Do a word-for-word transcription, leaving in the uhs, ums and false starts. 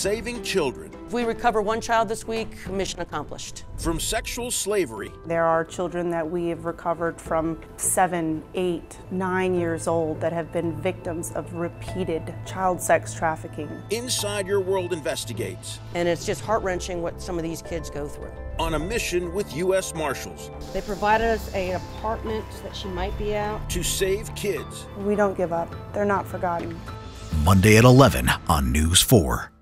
saving children. If we recover one child this week, mission accomplished. From sexual slavery. There are children that we have recovered from seven, eight, nine years old that have been victims of repeated child sex trafficking. Inside Your World investigates. And it's just heart-wrenching what some of these kids go through. On a mission with U S Marshals. They provided us an apartment that she might be out. To save kids. We don't give up. They're not forgotten. Monday at eleven on News four.